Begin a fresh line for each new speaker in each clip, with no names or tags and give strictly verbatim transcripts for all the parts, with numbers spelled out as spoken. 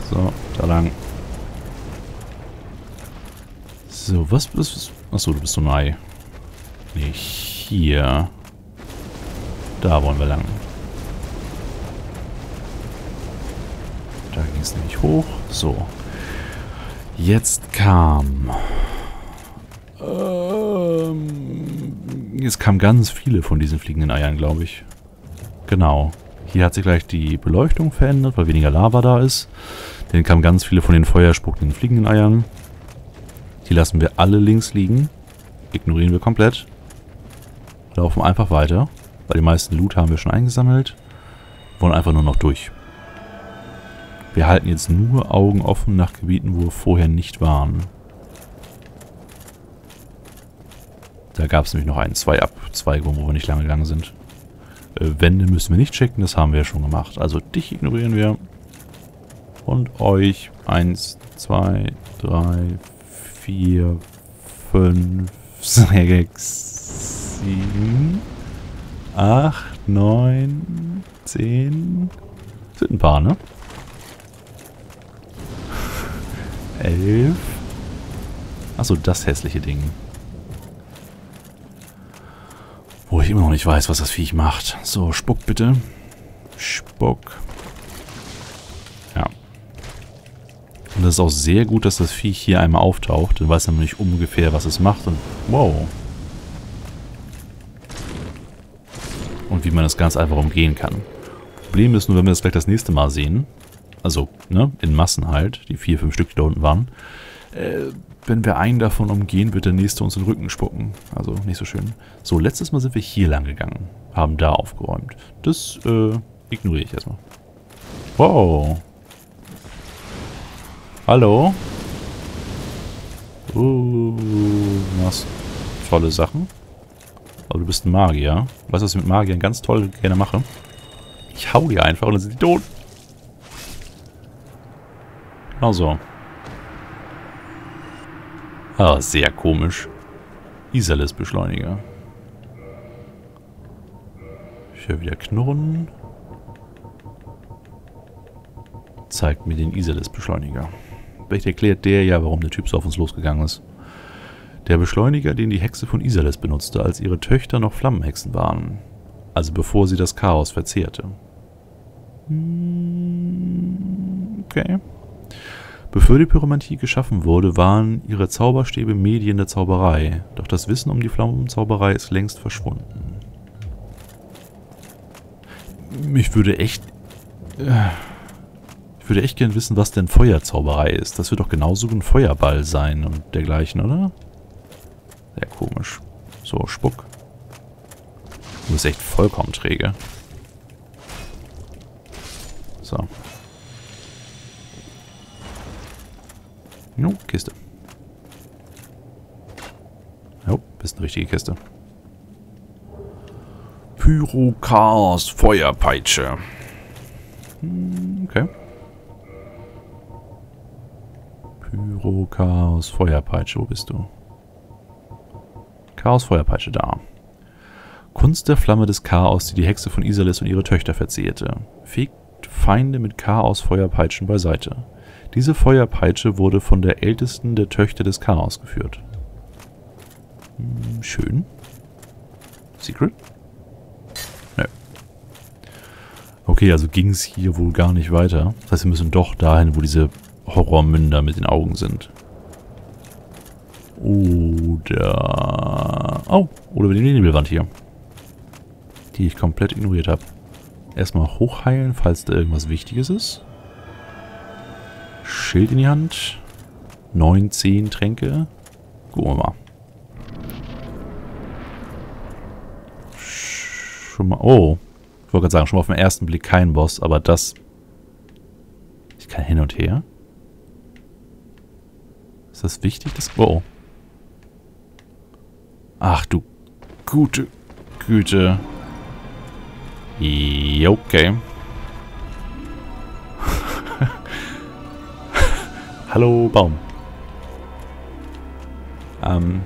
So, da lang. So, was bist du? Achso, du bist so ein Ei. Nee, hier. Da wollen wir lang. Da ging es nämlich hoch. So. Jetzt kam... Ähm, jetzt kamen ganz viele von diesen fliegenden Eiern, glaube ich. Genau. Hier hat sich gleich die Beleuchtung verändert, weil weniger Lava da ist. Dann kamen ganz viele von den feuerspuckenden fliegenden Eiern. Die lassen wir alle links liegen. Ignorieren wir komplett. Laufen einfach weiter. Weil die meisten Loot haben wir schon eingesammelt. Wollen einfach nur noch durch. Wir halten jetzt nur Augen offen nach Gebieten, wo wir vorher nicht waren. Da gab es nämlich noch ein, zwei Abzweigungen, wo wir nicht lange gegangen sind. Äh, Wände müssen wir nicht checken, das haben wir ja schon gemacht. Also dich ignorieren wir. Und euch. Eins, zwei, drei, vier, fünf, sechs, sieben, acht, neun, zehn. Sind ein paar, ne? Elf. Achso, das hässliche Ding. Wo ich immer noch nicht weiß, was das Viech macht. So, Spuck bitte. Spuck. Ja. Und das ist auch sehr gut, dass das Viech hier einmal auftaucht. Dann weiß man nicht ungefähr, was es macht. Und wow. Und wie man das ganz einfach umgehen kann. Problem ist nur, wenn wir das gleich das nächste Mal sehen. Also, ne, in Massen halt. Die vier, fünf Stück, die da unten waren. Äh, wenn wir einen davon umgehen, wird der nächste uns in den Rücken spucken. Also nicht so schön. So, letztes Mal sind wir hier lang gegangen. Haben da aufgeräumt. Das äh, ignoriere ich erstmal. Wow. Hallo? Uh, du machst tolle Sachen. Aber du bist ein Magier. Weißt du, was ich mit Magiern ganz toll gerne mache? Ich hau die einfach und dann sind die tot. Genau so. Ah, sehr komisch. Isalys-Beschleuniger. Ich höre wieder Knurren. Zeigt mir den Isalys-Beschleuniger. Vielleicht erklärt der ja, warum der Typ so auf uns losgegangen ist. Der Beschleuniger, den die Hexe von Isalys benutzte, als ihre Töchter noch Flammenhexen waren. Also bevor sie das Chaos verzehrte. Okay. Bevor die Pyromantie geschaffen wurde, waren ihre Zauberstäbe Medien der Zauberei. Doch das Wissen um die Flammenzauberei ist längst verschwunden. Ich würde echt... Äh, ich würde echt gern wissen, was denn Feuerzauberei ist. Das wird doch genauso ein Feuerball sein und dergleichen, oder? Sehr komisch. So, Spuck. Du bist echt vollkommen träge. So. Jo, Kiste. Jo, bist eine richtige Kiste. Pyro-Chaos Feuerpeitsche. Hm, okay. Pyro-Chaos Feuerpeitsche, wo bist du? Chaos Feuerpeitsche, da. Kunst der Flamme des Chaos, die die Hexe von Isalys und ihre Töchter verzehrte. Fegt Feinde mit Chaos Feuerpeitschen beiseite. Diese Feuerpeitsche wurde von der ältesten der Töchter des Chaos geführt. Hm, schön. Secret? Nö. Okay, also ging es hier wohl gar nicht weiter. Das heißt, wir müssen doch dahin, wo diese Horrormünder mit den Augen sind. Oder... Oh, oder über die Nebelwand hier. Die ich komplett ignoriert habe. Erstmal hochheilen, falls da irgendwas Wichtiges ist. Schild in die Hand. neun, zehn Tränke. Gucken wir mal. Schon mal... Oh. Ich wollte gerade sagen, schon mal auf den ersten Blick kein Boss, aber das... Ich kann hin und her. Ist das wichtig? Das... Oh. Ach du gute Güte. Ja, okay. Hallo, Baum. Ähm.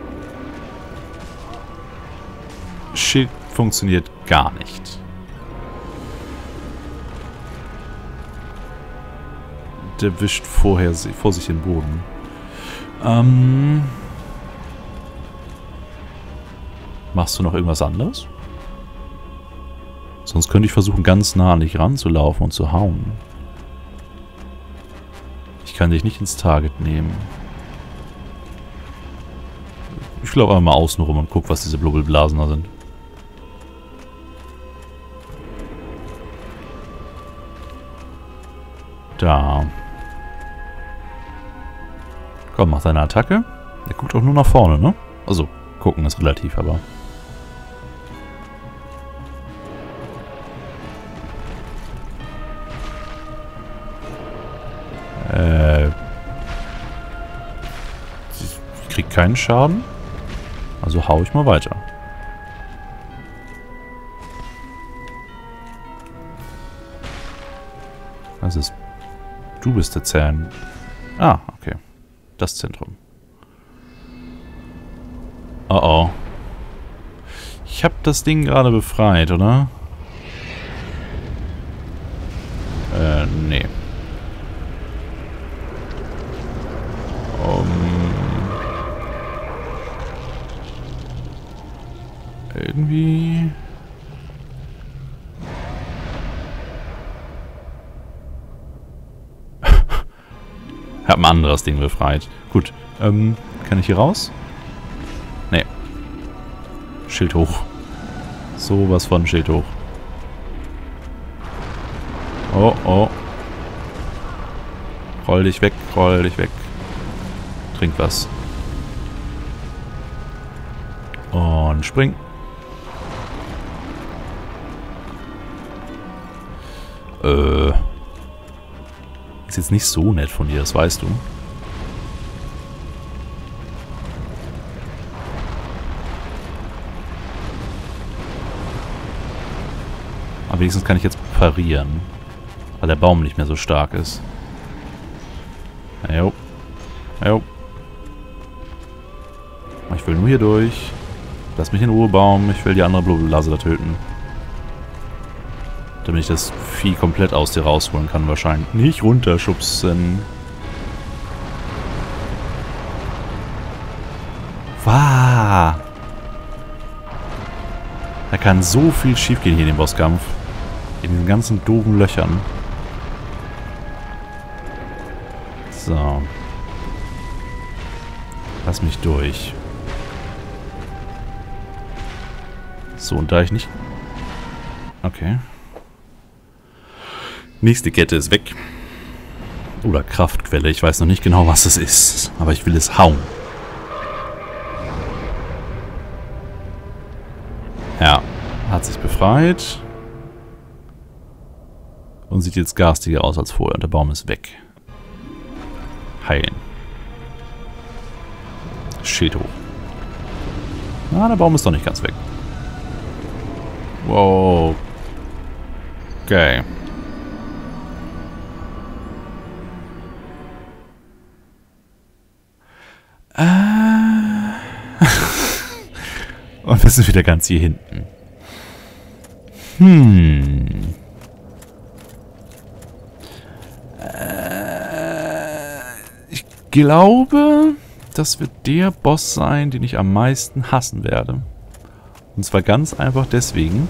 Schild funktioniert gar nicht. der wischt vorher vor sich den Boden. Ähm... Machst du noch irgendwas anderes? Sonst könnte ich versuchen, ganz nah an dich ranzulaufen und zu hauen. Ich kann dich nicht ins Target nehmen. Ich laufe einfach mal außen rum und guck, was diese Blubbelblasen da sind. Da. Komm, mach deine Attacke. Der guckt auch nur nach vorne, ne? Also, gucken ist relativ, aber... Äh... Ich krieg keinen Schaden. Also hau ich mal weiter. Was ist... Du bist der Zahn. Ah, okay. Das Zentrum. Oh oh. Ich hab das Ding gerade befreit, oder? Äh, nee. Um... Irgendwie... Hab ein anderes Ding befreit. Gut. Ähm, kann ich hier raus? Nee. Schild hoch. Sowas von Schild hoch. Oh, oh. Roll dich weg, roll dich weg. Trink was. Und spring. Äh... Ist jetzt nicht so nett von dir, das weißt du. Aber wenigstens kann ich jetzt parieren. Weil der Baum nicht mehr so stark ist. Jo. Jo. Ich will nur hier durch. Lass mich in Ruhe, Baum. Ich will die andere Blubbelblase da töten. Damit ich das Vieh komplett aus dir rausholen kann wahrscheinlich. Nicht runterschubsen. Wow. Da kann so viel schief gehen hier in dem Bosskampf. In diesen ganzen doofen Löchern. So. Lass mich durch. So, und da ich nicht... Okay. Nächste Kette ist weg. Oder Kraftquelle. Ich weiß noch nicht genau, was es ist. Aber ich will es hauen. Ja. Hat sich befreit. Und sieht jetzt garstiger aus als vorher. Und der Baum ist weg. Heilen. Schild hoch. Na, der Baum ist doch nicht ganz weg. Wow. Okay. Und wir sind wieder ganz hier hinten. Hm. Äh, ich glaube, das wird der Boss sein, den ich am meisten hassen werde. Und zwar ganz einfach deswegen,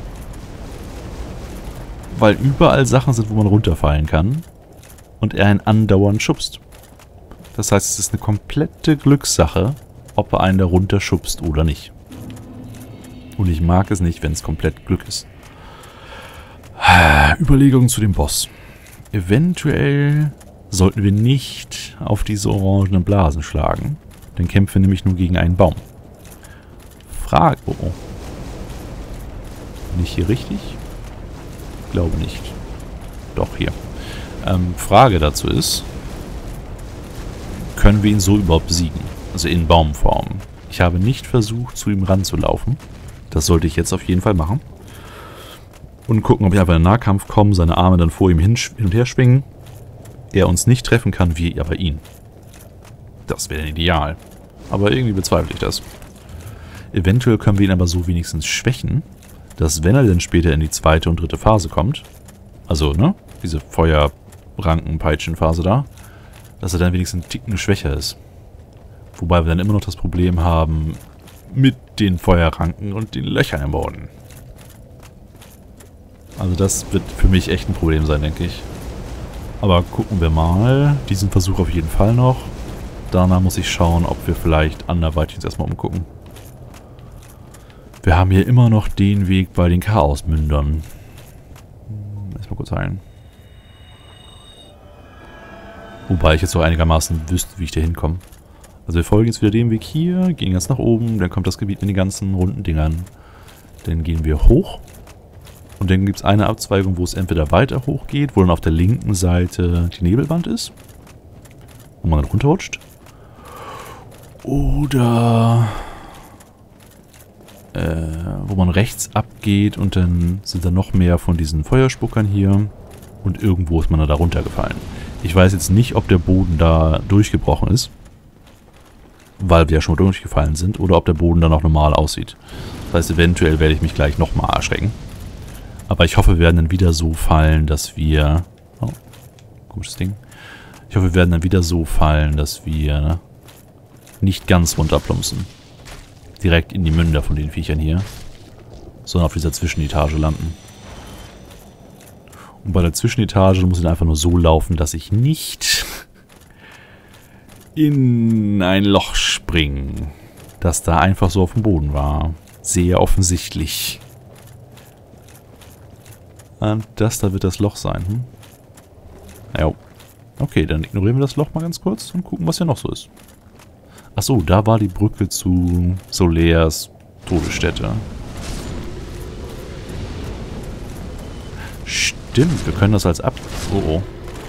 weil überall Sachen sind, wo man runterfallen kann und er einen andauernd schubst. Das heißt, es ist eine komplette Glückssache, ob er einen da runterschubst oder nicht. Und ich mag es nicht, wenn es komplett Glück ist. Überlegungen zu dem Boss. Eventuell sollten wir nicht auf diese orangenen Blasen schlagen. Dann kämpfen wir nämlich nur gegen einen Baum. Frage. Oh, oh. Bin ich hier richtig? Ich glaube nicht. Doch, hier. Ähm, Frage dazu ist, können wir ihn so überhaupt besiegen? Also in Baumform. Ich habe nicht versucht, zu ihm ranzulaufen. Das sollte ich jetzt auf jeden Fall machen. Und gucken, ob ich einfach in den Nahkampf komme, seine Arme dann vor ihm hin, hin und her schwingen. Er uns nicht treffen kann, wir aber ihn. Das wäre ideal. Aber irgendwie bezweifle ich das. Eventuell können wir ihn aber so wenigstens schwächen, dass wenn er dann später in die zweite und dritte Phase kommt, also, ne, diese Feuer, Rankenpeitschenphase da, dass er dann wenigstens einen Ticken schwächer ist. Wobei wir dann immer noch das Problem haben mit den Feuerranken und den Löchern im Boden. Also das wird für mich echt ein Problem sein, denke ich. Aber gucken wir mal. Diesen Versuch auf jeden Fall noch. Danach muss ich schauen, ob wir vielleicht anderweitig jetzt erstmal umgucken. Wir haben hier immer noch den Weg bei den Chaosmündern. Erstmal kurz heilen. Wobei ich jetzt so einigermaßen wüsste, wie ich da hinkomme. Also wir folgen jetzt wieder dem Weg hier, gehen jetzt nach oben, dann kommt das Gebiet mit den ganzen runden Dingern. Dann gehen wir hoch. Und dann gibt es eine Abzweigung, wo es entweder weiter hoch geht, wo dann auf der linken Seite die Nebelwand ist. Wo man dann runterrutscht. Oder äh, wo man rechts abgeht und dann sind da noch mehr von diesen Feuerspuckern hier. Und irgendwo ist man da runtergefallen. Ich weiß jetzt nicht, ob der Boden da durchgebrochen ist. Weil wir ja schon mal durchgefallen sind. Oder ob der Boden dann noch normal aussieht. Das heißt, eventuell werde ich mich gleich nochmal erschrecken. Aber ich hoffe, wir werden dann wieder so fallen, dass wir... Oh, komisches Ding. Ich hoffe, wir werden dann wieder so fallen, dass wir nicht ganz runterplumpsen. Direkt in die Münder von den Viechern hier. Sondern auf dieser Zwischenetage landen. Und bei der Zwischenetage muss ich dann einfach nur so laufen, dass ich nicht in ein Loch springe. Das da einfach so auf dem Boden war. Sehr offensichtlich. Und das da wird das Loch sein. Hm? Ja. Okay, dann ignorieren wir das Loch mal ganz kurz und gucken, was hier noch so ist. Achso, da war die Brücke zu Solairs Todesstätte. Stimmt, wir können das als ab... Oh, oh.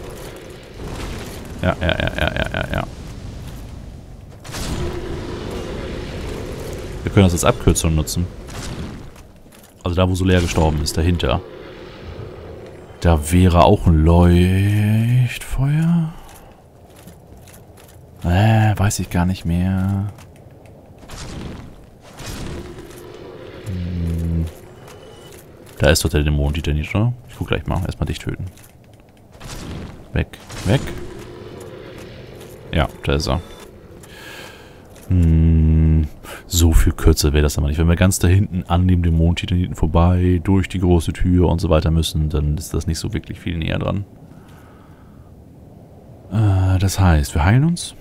Ja, ja, ja, ja, ja, ja, ja. Wir können das als Abkürzung nutzen. Also da, wo Solaire gestorben ist, dahinter. Da wäre auch ein Leuchtfeuer. Äh, weiß ich gar nicht mehr. Hm. Da ist doch der Dämon, die nicht, oder? Ich guck gleich mal. Erstmal dich töten. Weg, weg. Ja, da ist er. Hm, so viel kürzer wäre das aber nicht. Wenn wir ganz da hinten an dem Dämon-Titaniten vorbei, durch die große Tür und so weiter müssen, dann ist das nicht so wirklich viel näher dran. Äh, das heißt, wir heilen uns.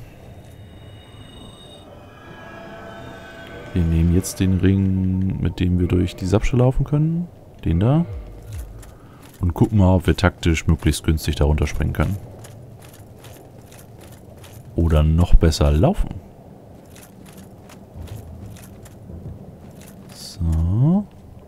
Wir nehmen jetzt den Ring, mit dem wir durch die Sapsche laufen können. Den da. Und gucken mal, ob wir taktisch möglichst günstig da runterspringen können. Oder noch besser laufen. So.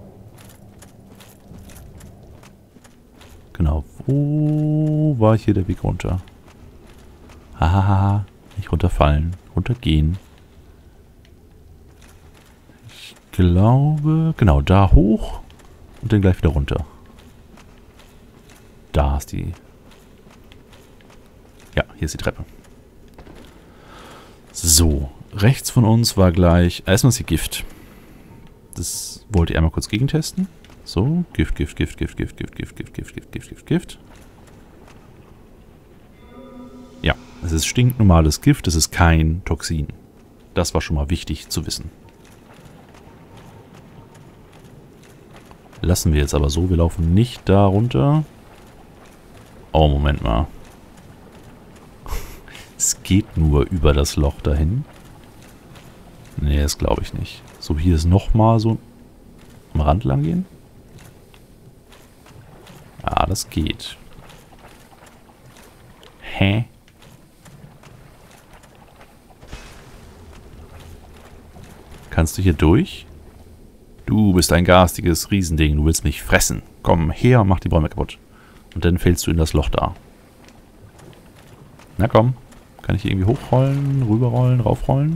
Genau. Wo war hier der Weg runter? Hahaha. Nicht runterfallen. Runtergehen. Ich glaube... Genau, da hoch. Und dann gleich wieder runter. Da ist die... Ja, hier ist die Treppe. So. Rechts von uns war gleich... Erstmal ist hier Gift. Das wollte ich einmal kurz gegentesten. So, Gift, Gift, Gift, Gift, Gift, Gift, Gift, Gift, Gift, Gift, Gift, Gift, Gift. Ja, es ist stinknormales Gift, es ist kein Toxin. Das war schon mal wichtig zu wissen. Lassen wir jetzt aber so, wir laufen nicht da runter. Oh, Moment mal. Es geht nur über das Loch dahin. Nee, das glaube ich nicht. So, hier ist nochmal so am Rand lang gehen. Ah, das geht. Hä? Kannst du hier durch? Du bist ein garstiges Riesending. Du willst mich fressen. Komm her und mach die Bäume kaputt. Und dann fällst du in das Loch da. Na komm. Kann ich hier irgendwie hochrollen, rüberrollen, raufrollen?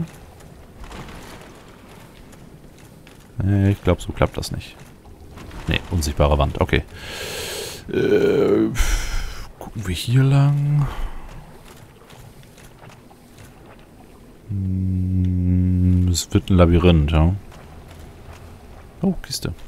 Nee, ich glaube, so klappt das nicht. Nee, unsichtbare Wand. Okay. Äh, gucken wir hier lang. Hm, es wird ein Labyrinth, ja. Oh, Kiste.